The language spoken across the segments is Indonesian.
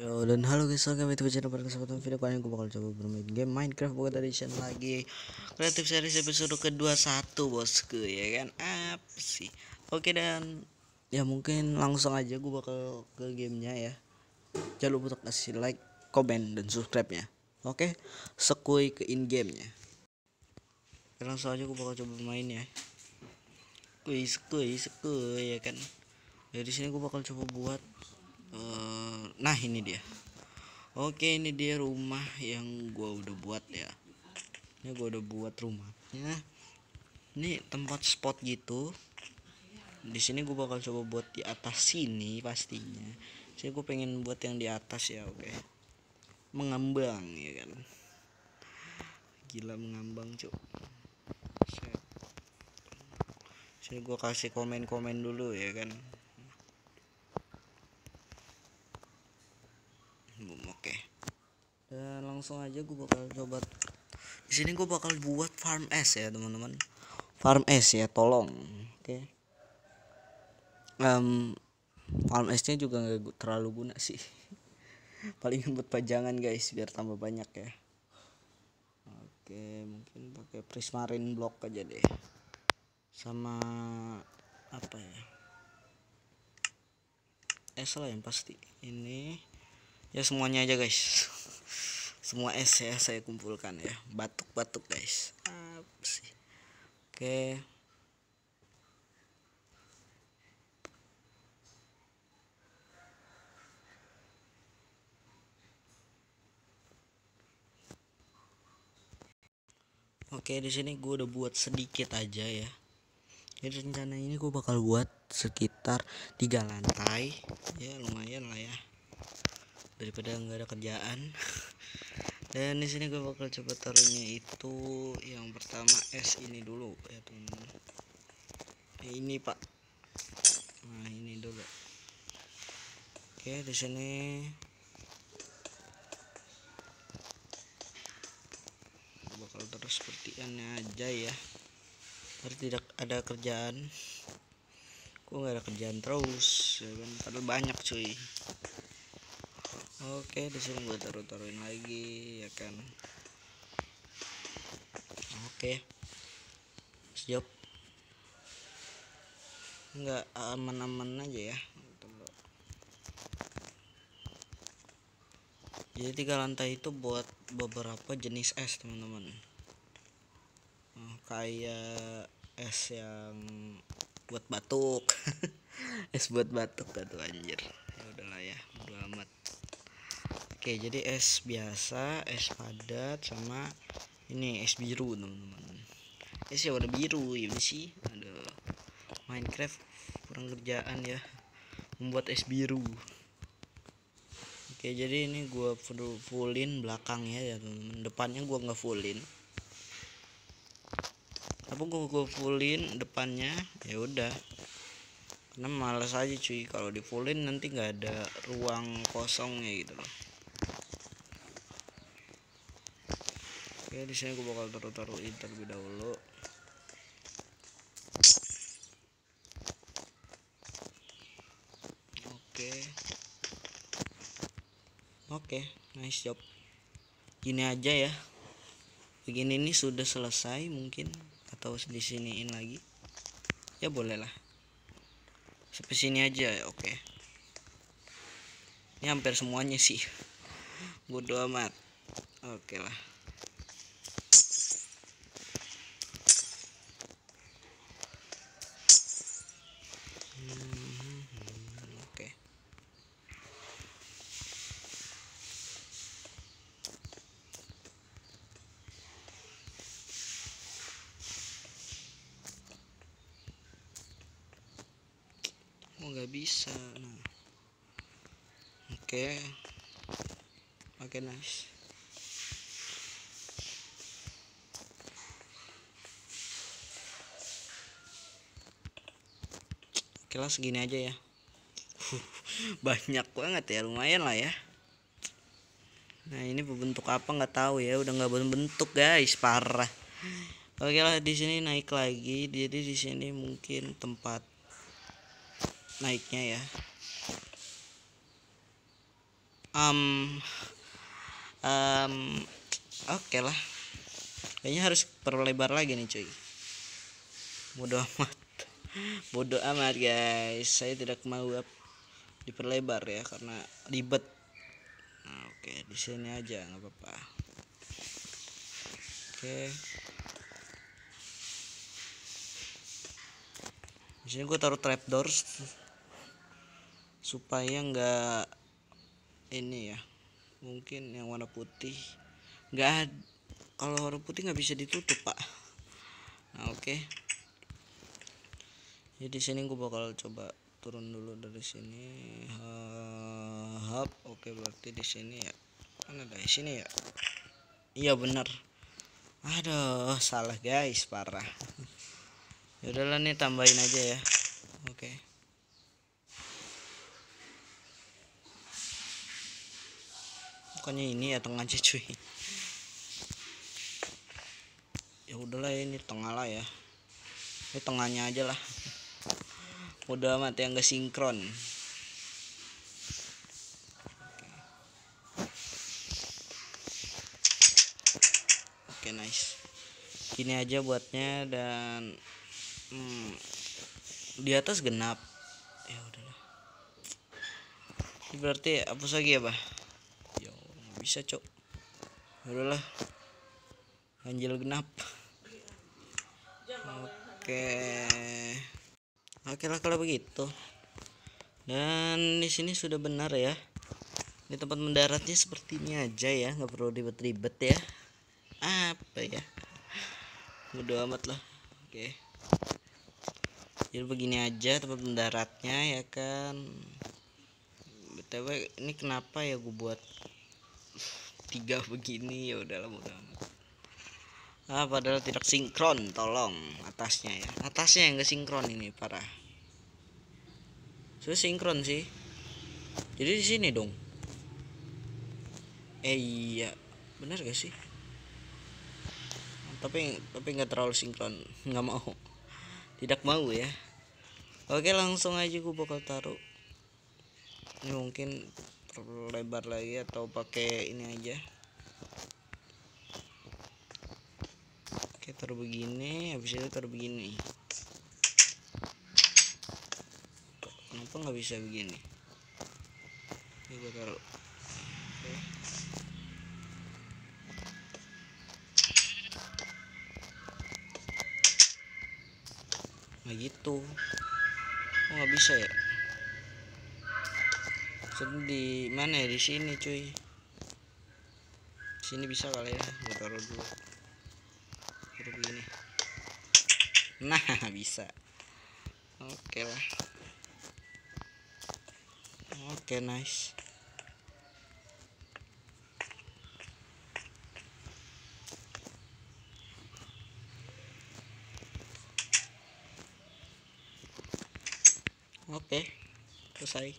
Yo, dan halo guys, welcome to channel. Pada kesempatan video kali ini gue bakal coba bermain game Minecraft Pocket Edition lagi, Creative Series episode ke-21 bosku, ya kan? Apa sih? Oke, dan ya mungkin langsung aja gue bakal ke gamenya ya. Jangan lupa untuk kasih like, komen, dan subscribe nya. Oke, sekui ke in gamenya. Langsung aja gue bakal coba main ya. Sekui ya kan. Ya di sini gue bakal coba buat nah ini dia. Oke, ini dia rumah yang gua udah buat ya. Ini gua udah buat rumahnya. Ini tempat spot gitu. Di sini gua bakal coba buat di atas sini pastinya. Sini gua pengen buat yang di atas ya, oke. Mengambang ya kan. Gila mengambang, cuk. Sini gua kasih komen-komen dulu ya kan. Oke. Dan langsung aja gua bakal coba. Di sini gua bakal buat farm es ya, teman-teman. Farm es ya, tolong. Oke. Farm S-nya juga nggak terlalu guna sih. Paling buat pajangan guys, biar tambah banyak ya. Oke, mungkin pakai prismarine block aja deh. Sama apa ya? Es lah yang pasti. Ini ya semuanya aja guys. Semua es ya saya kumpulkan ya. Batuk-batuk guys. Apa sih? Oke. Oke, di sini gue udah buat sedikit aja ya. Jadi rencana ini gue bakal buat sekitar 3 lantai. Ya lumayan lah ya. Daripada nggak ada kerjaan. Dan di sini gue bakal coba taruhnya itu yang pertama es ini dulu ya teman-teman. Ini pak. Nah ini dulu. Oke, di sini bakal terus seperti ini aja ya. Biar tidak ada kerjaan. Kok nggak ada kerjaan terus ya kan, padahal banyak cuy. Oke, di sini gue taruhin lagi ya kan. Oke, siap. Nggak aman-aman aja ya. Jadi 3 lantai itu buat beberapa jenis es teman-teman. Kayak es yang buat batuk. Es buat batuk tuh anjir. Ya udahlah ya, bodo amat. Oke, jadi es biasa, es padat, sama ini es biru teman-teman. Es ya warna biru ya sih. Aduh, Minecraft kurang kerjaan ya membuat es biru. Oke, jadi ini gua fullin belakangnya ya teman-teman. Depannya gua nggak fullin. Apa gua fullin depannya ya udah. Karena malas aja cuy, kalau di fullin nanti nggak ada ruang kosongnya gitu loh. Oke, di sini gue bakal taruhin terlebih dahulu. Oke, nice job. Gini aja ya. Begini ini sudah selesai mungkin, atau disiniin lagi. Ya boleh lah. Sampai sini aja ya, oke. Ini hampir semuanya sih. Bodo amat. Oke lah. Oke. Oh nggak bisa. Nah. Oke. Oke, nice. Oke lah, segini aja ya. Banyak banget ya, lumayan lah ya. Nah ini berbentuk apa nggak tahu ya, udah nggak berbentuk guys, parah. Oke lah, di sini naik lagi, jadi di sini mungkin tempat naiknya ya. um, um, oke lah, kayaknya harus perlebar lagi nih cuy. Bodoh amat. Bodoh amat guys, saya tidak mau diperlebar ya karena ribet. Nah, oke, di sini aja nggak apa-apa. Oke, di sini gue taruh trapdoors supaya nggak ini ya, mungkin yang warna putih nggak, kalau warna putih nggak bisa ditutup pak. Nah oke, jadi di sini gue bakal coba turun dulu dari sini. Hap, oke berarti di sini ya, mana dari sini ya, iya bener. Aduh salah guys, parah. Yaudahlah nih, tambahin aja ya. Oke, bukannya ini ya tengahnya cuy. Ya udahlah, ini tengah lah ya, ini tengahnya aja lah. Udah amat yang gak sinkron. Oke nice, gini aja buatnya. Dan di atas genap. Ya udahlah, berarti hapus lagi ya bah. Yo nggak bisa cok. Ya udahlah, ganjil genap. Oke, oke lah kalau begitu. Dan di sini sudah benar ya. Ini tempat mendaratnya seperti ini aja ya, nggak perlu ribet-ribet ya. Apa ya, bodo amat lah. Oke, jadi begini aja tempat mendaratnya ya kan. BTW ini kenapa ya gue buat 3 begini, ya udahlah bodo amat. Padahal tidak sinkron, tolong atasnya ya, atasnya yang gak sinkron ini parah. Sudah sinkron sih, jadi di sini dong. Iya benar gak sih? Tapi nggak terlalu sinkron, nggak mau, tidak mau ya. Oke langsung aja gue bakal taruh ini, mungkin lebar lagi atau pakai ini aja. Oke taruh begini, habis itu taruh begini. Kenapa nggak bisa begini? Ini gue taruh. Oke. Nah gitu. Oh nggak bisa ya? Jadi di mana ya? Di sini cuy. Sini bisa kali ya? Gue taruh dulu. Taruh begini. Nah bisa. Oke lah. Oke nice. Oke, selesai.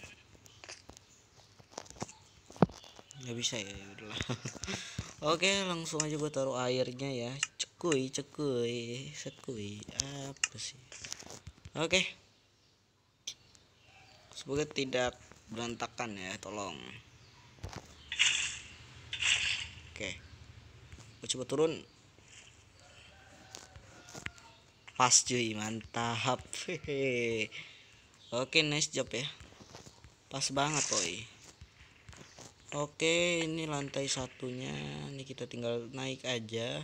Nggak bisa ya, udahlah. Oke langsung aja gue taruh airnya ya. Cekuy sekui apa sih. Oke, semoga tidak berantakan ya, tolong. Oke, gue coba turun. Pas cuy, mantap. Hehe. Oke nice job ya, pas banget boy. Oke, ini lantai satunya, ini kita tinggal naik aja.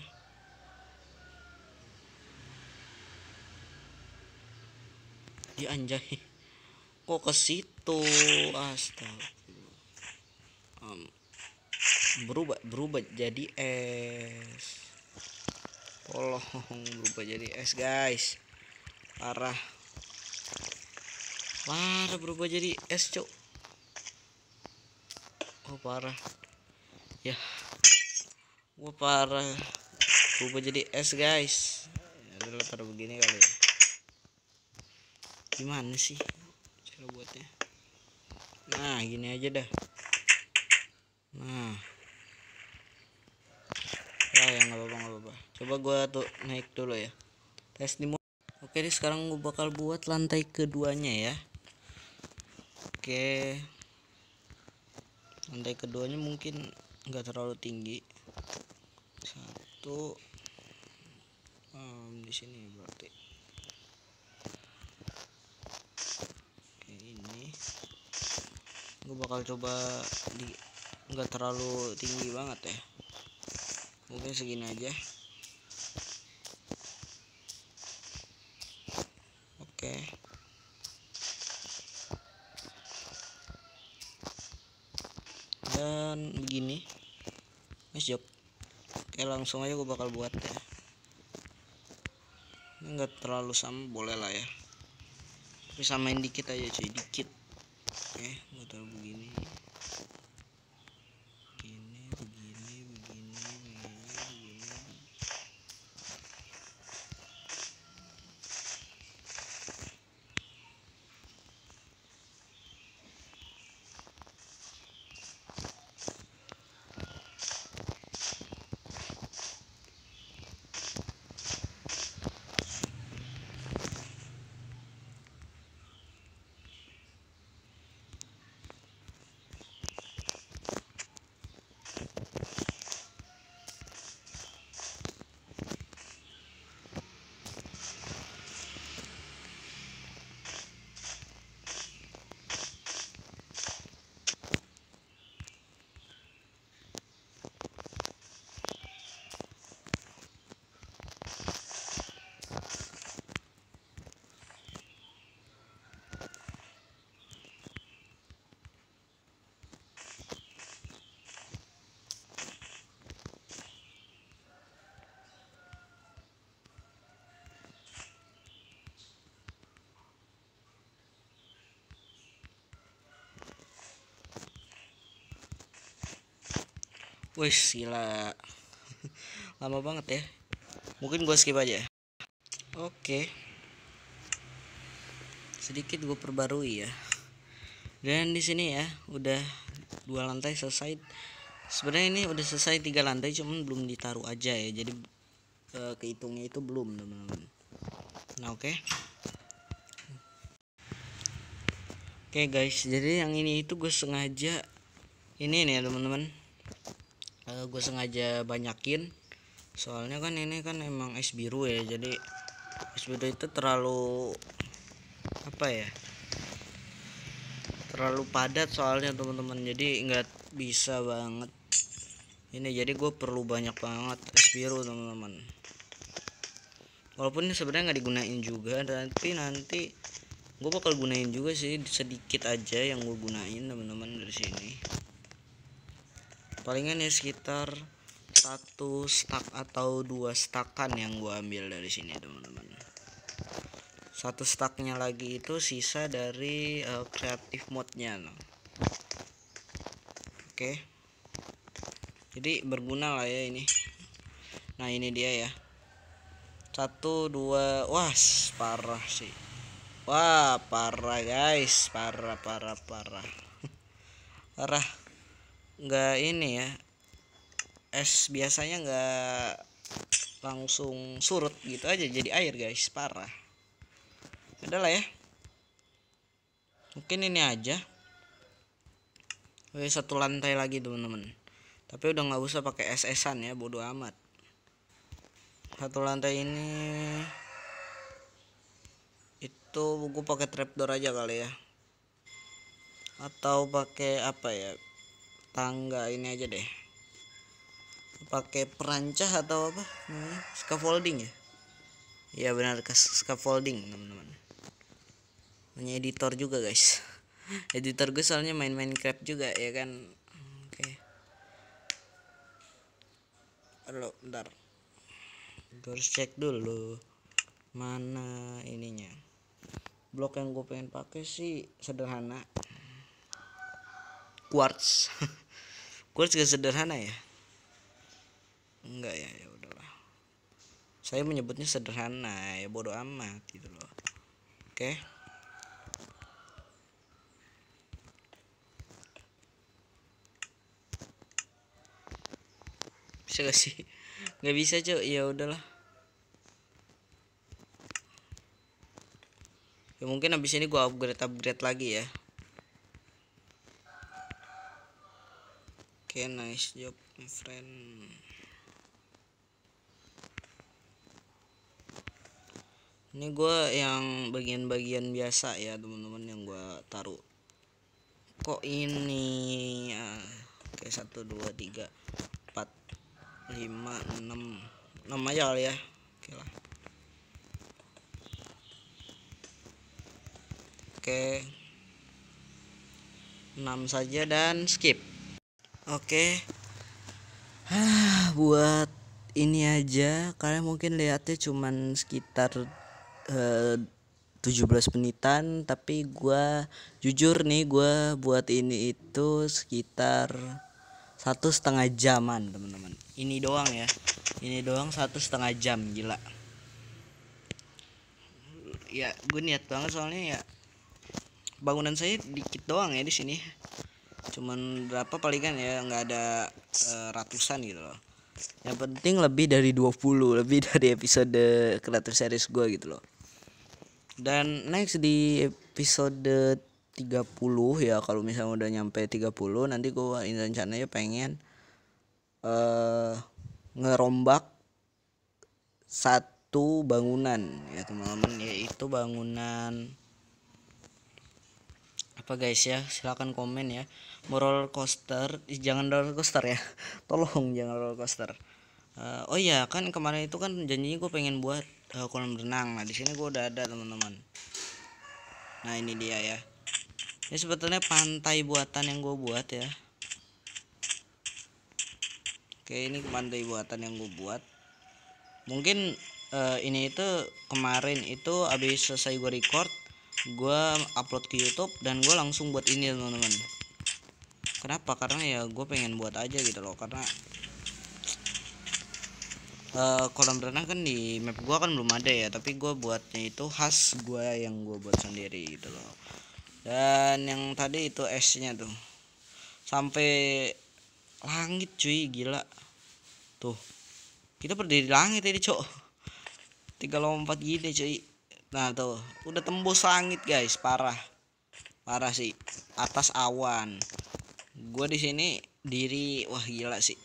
Ya anjay, kok ke situ? Astaga. Berubah jadi es. Tolong berubah jadi es guys. Parah berubah jadi es cok. Oh parah ya, gua parah berubah jadi es guys. Ya udah taruh begini kali ya. Gimana sih cara buatnya? Nah gini aja dah. Nah ya nggak apa-apa. Coba gua tuh naik dulu ya, tes di. Oke deh, sekarang gua bakal buat lantai keduanya ya. Oke, Lantai keduanya mungkin nggak terlalu tinggi. Satu di sini berarti. Oke, ini gue bakal coba di nggak terlalu tinggi banget ya, mungkin segini aja. Oke, dan begini Mas Job. Oke, langsung aja gue bakal buat ya. Ini nggak terlalu sama, boleh lah ya, tapi samain dikit aja cuy, dikit. Oke, gue taruh begini, begini. Wih, gila. Lama banget ya. Mungkin gue skip aja. Oke. Sedikit gue perbarui ya. Dan di sini ya, udah 2 lantai selesai. Sebenarnya ini udah selesai 3 lantai, cuman belum ditaruh aja ya. Jadi kehitungnya itu belum, teman-teman. Nah, oke. Oke guys, jadi yang ini itu gue sengaja ini nih ya teman-teman. Gue sengaja banyakin, soalnya kan ini kan emang es biru ya, jadi es biru itu terlalu apa ya, terlalu padat soalnya teman-teman, jadi nggak bisa banget ini. Jadi gue perlu banyak banget es biru teman-teman, walaupun ini sebenarnya nggak digunain juga, tapi nanti gue bakal gunain juga sih, sedikit aja yang gue gunain teman-teman. Dari sini palingan ya sekitar 1 stak atau 2 stakan yang gue ambil dari sini teman-teman. 1 staknya lagi itu sisa dari creative mode-nya. Oke, jadi berguna lah ya ini. Nah ini dia ya, 1 2, wah parah sih, wah parah guys, parah parah. Nggak ini ya, es biasanya nggak langsung surut gitu aja jadi air guys, parah. Adalah ya, mungkin ini aja. Oke, 1 lantai lagi teman-teman, tapi udah nggak usah pakai es-esan ya, bodo amat. 1 lantai ini itu gue pakai trapdoor aja kali ya, atau pakai apa ya, tangga ini aja deh, pakai perancah atau apa namanya, scaffolding ya. Iya benar, scaffolding teman-teman. Punya editor juga guys. Editor gue soalnya main Minecraft juga ya kan. Oke. Halo, bentar. Gue harus cek dulu mana ininya. Blok yang gue pengen pakai sih sederhana. Quartz. Quartz gak sederhana ya? Enggak ya, ya udahlah. Saya menyebutnya sederhana ya, bodo amat gitu loh. Oke. Bisa gak sih? Nggak bisa cuy, ya udahlah. Ya mungkin habis ini gua upgrade lagi ya. Oke, nice job my friend. Ini gue yang bagian-bagian biasa ya teman-teman yang gue taruh. Kok ini ya, oke 1 2 3 4 5 6 aja kali ya. Oke lah. Oke, 6 saja dan skip. Oke. Buat ini aja kalian mungkin lihatnya cuman sekitar 17 menitan, tapi gua jujur nih gua buat ini itu sekitar 1,5 jaman teman-teman. Ini doang ya, ini doang 1,5 jam, gila ya. Gue niat banget soalnya ya, bangunan saya dikit doang ya di sini, cuman berapa palingan ya, nggak ada ratusan gitu loh. Yang penting lebih dari 20, lebih dari episode kreatif series gue gitu loh. Dan next di episode 30 ya, kalau misalnya udah nyampe 30 nanti gue rencananya pengen ngerombak satu bangunan ya teman-teman, yaitu bangunan apa guys ya, silahkan komen ya. Mau roller coaster, jangan roller coaster ya tolong jangan roller coaster. Oh iya, kan kemarin itu kan janjinya gue pengen buat kolam renang. Nah di sini gue udah ada teman-teman. Nah ini dia ya, ini sebetulnya pantai buatan yang gue buat ya. Oke, ini pantai buatan yang gue buat. Mungkin ini itu kemarin itu habis selesai gue record, gue upload ke YouTube dan gue langsung buat ini teman-teman. Kenapa? Karena ya gue pengen buat aja gitu loh, karena kolam renang kan di map gue kan belum ada ya, tapi gue buatnya itu khas gue yang gue buat sendiri gitu loh. Dan yang tadi itu esnya tuh sampai langit cuy, gila tuh, kita berdiri di langit ini cok, 3 lompat gini cuy. Nah tuh udah tembus langit guys, parah sih, atas awan. Gue di sini diri, wah gila sih.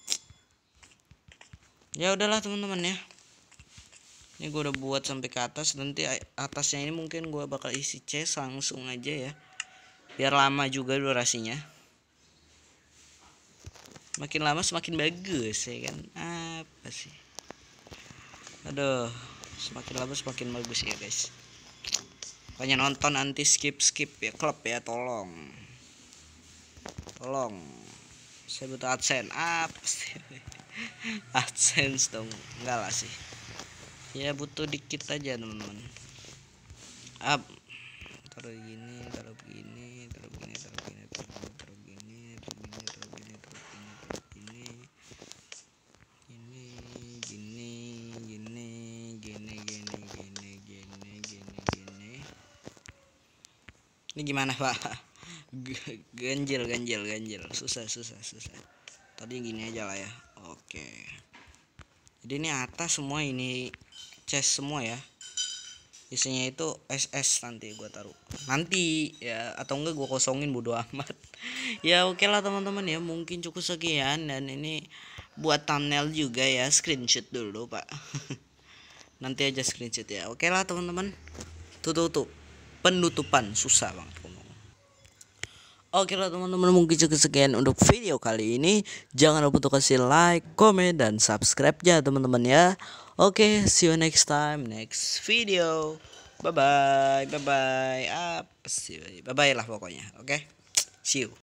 Ya udahlah teman-teman ya, ini gue udah buat sampai ke atas. Nanti atasnya ini mungkin gue bakal isi chest langsung aja ya, biar lama juga durasinya. Makin lama semakin bagus ya kan, apa sih, aduh, semakin lama semakin bagus ya guys. Pokoknya nonton anti skip ya klub ya, tolong saya butuh adsense. Apa sih adsense dong, enggak lah sih ya, butuh dikit aja teman-teman. Taruh gini, taruh begini, taruh begini, taruh begini, taruh begini, taruh begini, taruh begini, taruh begini, gini. Ini gimana pak? ganjil susah. Tadi gini aja lah ya. Oke, jadi ini atas semua, ini chest semua ya, isinya itu SS. Nanti gue taruh nanti ya, atau enggak gue kosongin, bodo amat ya. Oke lah teman-teman ya, mungkin cukup sekian. Dan ini buat thumbnail juga ya, screenshot dulu pak nanti aja screenshot ya. Oke lah teman-teman, tutup penutupan susah banget ngomong. Oke lah teman-teman, mungkin cukup sekian untuk video kali ini. Jangan lupa untuk kasih like, komen, dan subscribe ya teman-teman ya. Oke, see you next time, next video. Bye bye. Apa sih, bye bye lah pokoknya. Oke, see you.